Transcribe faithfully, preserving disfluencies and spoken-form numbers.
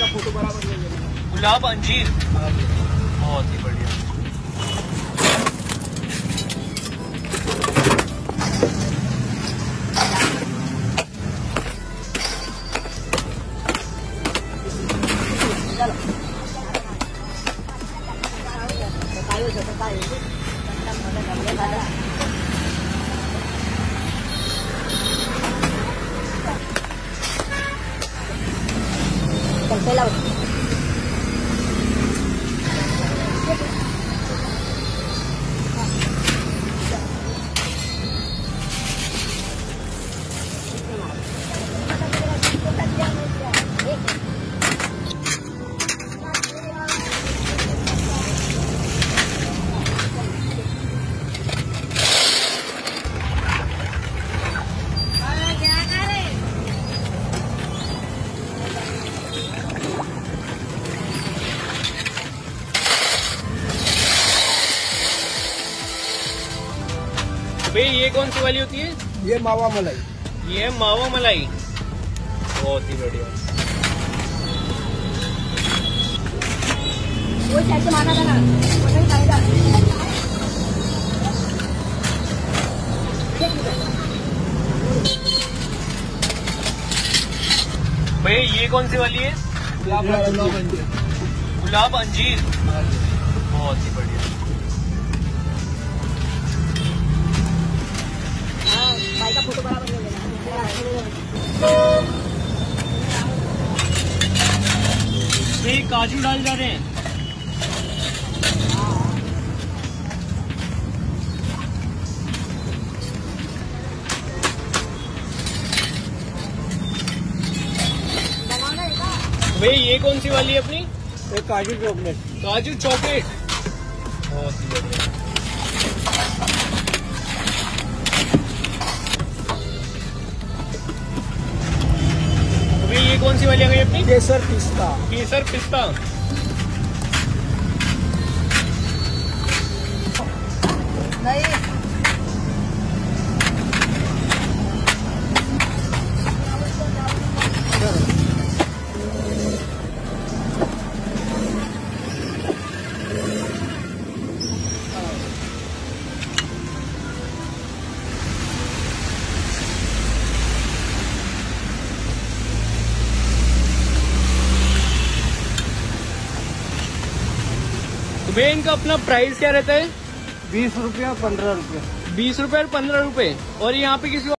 Photo बराबर ले लेना। गुलाब अंजीर, बहुत ही बढ़िया। भैया ये कौन सी वाली होती है? ये मावा मलाई। ये है मावा मलाई, बहुत ही बढ़िया। वो कैसे माना था ना, वो नहीं खाएगा। भैया ये कौन सी वाली है? गुलाब अंजीर। गुलाब अंजीर, बहुत ही बढ़िया। भाई का फोटो बराबर ले लेना। ये काजू डाल जा रहे हैं। भैया ये कौन सी वाली है अपनी? एक काजू चॉकलेट। काजू चॉकलेट, बहुत ही बढ़िया। ये कौन सी वाली आ गई अपनी? केसर पिस्ता। केसर पिस्ता, नहीं तो भैया इनका अपना प्राइस क्या रहता है? बीस रुपया पंद्रह रुपया। बीस रुपए और पंद्रह रुपए। और यहाँ पे किसी